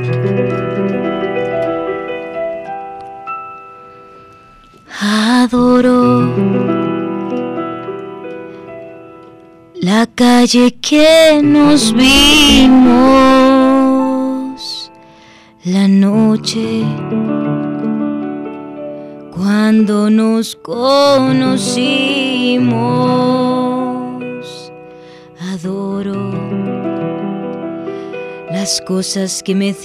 Adoro la calle que nos vimos, la noche cuando nos conocimos. Adoro las cosas que me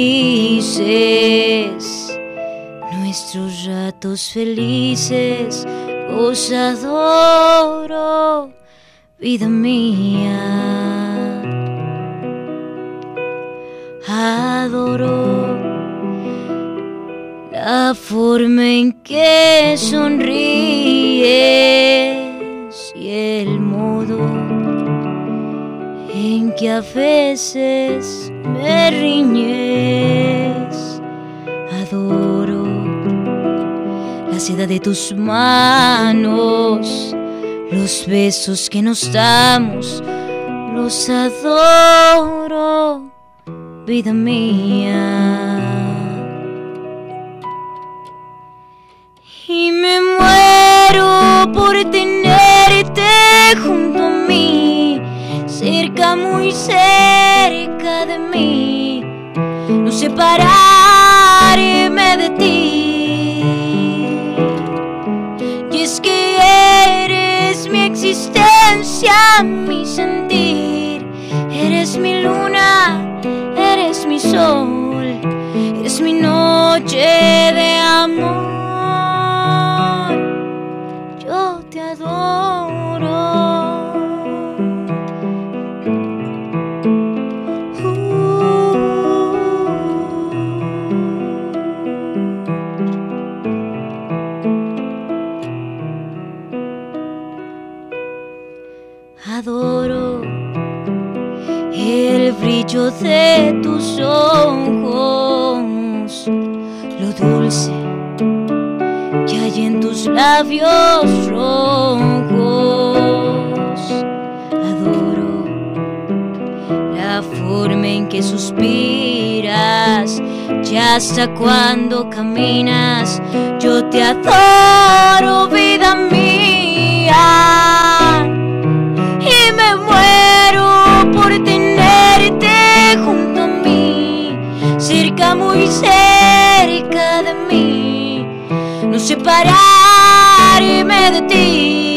dices, nuestros ratos felices, los adoro, vida mía. Adoro la forma en que sonríes y el modo en que a veces me riñes. Adoro la seda de tus manos, los besos que nos damos, los adoro, vida mía. Y me muero por tenerte junto a mí, cerca, muy cerca de mí, no separarme de ti. Y es que eres mi existencia, mi sentir, eres mi luna, eres mi sol, eres mi noche de amor. Yo te adoro. Adoro el brillo de tus ojos, lo dulce que hay en tus labios rojos. Adoro la forma en que suspiras y hasta cuando caminas. Yo te adoro, vida mía. Y me muero por tenerte junto a mí, cerca, muy cerca de mí, no separarme de ti.